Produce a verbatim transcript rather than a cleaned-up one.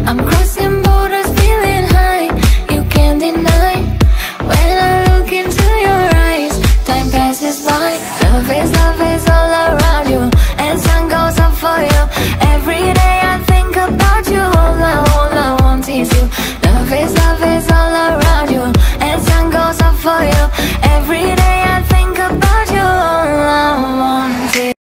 I'm crossing borders, feeling high, you can't deny. When I look into your eyes, time passes by. Love is